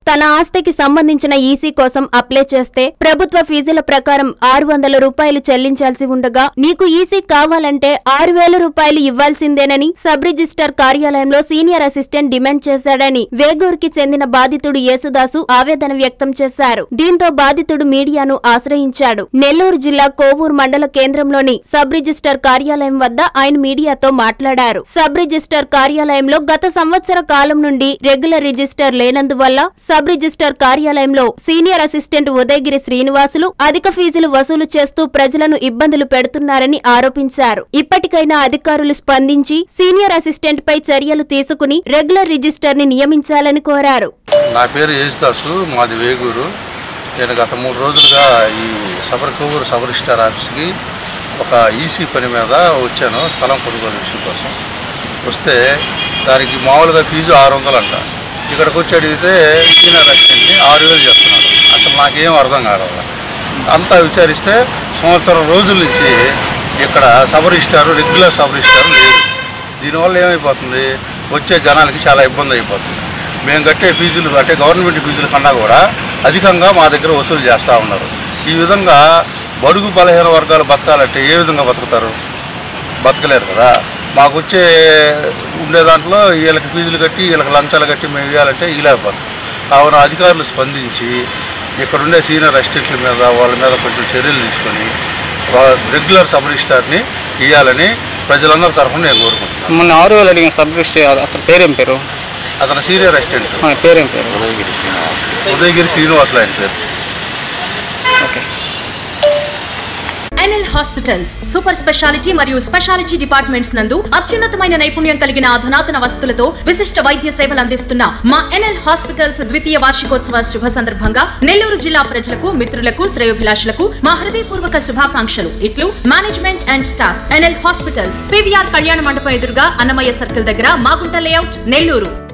తన ఆస్తికి సంబంధించిన ఈసీ కోసం అప్లై చేస్తే ప్రభుత్వ ఫీజుల ప్రకారం 600 రూపాయలు చెల్లించాల్సి ఉండగా నీకు ఈసీ కావాలంటే 6000 రూపాయలు ఇవ్వాల్సిందేనని సబ్ రిజిస్టర్ కార్యాలయంలో సీనియర్ అసిస్టెంట్ డిమాండ్ చేశాడని వేగూరుకి చెందిన బాధితుడు యేసుదాసు ఆవేదన వ్యక్తం చేశారు. దీంతో బాధితుడు మీడియాను ఆశ్రయించాడు. నెల్లూరు జిల్లా కోవూరు మండల కేంద్రంలోని సబ్ రిజిస్టర్ కార్యాలయం వద్ద ఆయన మీడియాతో మాట్లాడారు. సబ్ రిజిస్టర్ కార్యాలయంలో గత సంవత్సర కాలం నుండి రెగ్యులర్ రిజిస్టర్ లేనందువల్ల సబ్ రిజిస్టర్ కార్యాలయంలో సీనియర్ అసిస్టెంట్ ఉదయగిరి శ్రీనివాసులు అధిక ఫీజులు వసూలు చేస్తూ ప్రజలను ఇబ్బందులు పెడుతున్నారని ఆరోపించారు. ఇప్పటికైనా అధికారులు స్పందించి సీనియర్ అసిస్టెంట్ పై చర్యలు తీసుకుని రెగ్యులర్ రిజిస్టర్ ని నియమించాలని కోరారు. నా పేరు యేసుదాసు, మాది వేగూరు. నేను గత 3 రోజులుగా ఈ కోవూరు సబ్ రిజిస్టర్ ఆఫీస్కి ఒక ఈసీ పని మీద వచ్చాను, స్థలం కొనుగోలు విషయం కోసం. వస్తే దానికి మామూలుగా ఫీజు 600 అంట. ఇక్కడికి వచ్చి అడిగితే సీనియర్ అసిస్టెంట్ని 6000 చేస్తున్నాడు. అసలు నాకేం అర్థం కావాలి. అంతా విచారిస్తే సంవత్సరం రోజుల నుంచి ఇక్కడ sub registrar, regular sub registrar లేదు. దీనివల్ల ఏమైపోతుంది, వచ్చే జనాలకి చాలా ఇబ్బంది అయిపోతుంది. మేము కట్టే ఫీజులు అంటే గవర్నమెంట్ ఫీజుల కన్నా కూడా అధికంగా మా దగ్గర వసూలు చేస్తూ ఉన్నారు. ఈ విధంగా బడుగు బలహీన వర్గాలు బతకాలంటే ఏ విధంగా బతుకుతారు? బతకలేరు కదా. మాకు వచ్చే ఉండే దాంట్లో వీళ్ళకి ఫీజులు కట్టి వీళ్ళకి లంచాలు కట్టి మేము ఇవ్వాలంటే ఇవ్వలేకపోతాం. కావున అధికారులు స్పందించి ఇక్కడుండే సీనియర్ అసిస్టెంట్ల మీద వాళ్ళ మీద కొంచెం చర్యలు తీసుకొని రెగ్యులర్ సబ్ రిజిస్టార్ని ఇవ్వాలని ప్రజలందరి తరఫున నేను కోరుకుంటున్నాను. మొన్న 6000 అడిగిన సబ్ రిజిస్టర్ అతని పేరేం పేరు? అతను సీనియర్ అసిస్టెంట్. పేరేం పేరు? ఉదయగిరి శ్రీనివాసులు ఆయన పేరు. ఎన్ఎల్ హాస్పిటల్స్ సూపర్ స్పెషాలిటీ మరియు స్పెషాలిటీ డిపార్ట్మెంట్స్ నందు అత్యున్నతమైన నైపుణ్యం కలిగిన అధునాతన వసతులతో విశిష్ట వైద్య సేవలు అందిస్తున్న మా ఎన్ఎల్ హాస్పిటల్స్ ద్వితీయ వార్షికోత్సవ శుభ సందర్భంగా నెల్లూరు జిల్లా ప్రజలకు, మిత్రులకు, శ్రేయోభిలాషులకు మా హృదయపూర్వక శుభాకాంక్షలు. ఇట్లు management and staff. NL hospitals, PVR Kalyana Mandapam ఎదురుగా అన్నమయ్య సర్కిల్ దగ్గర, మాగుంట లేఅవుట్, నెల్లూరు.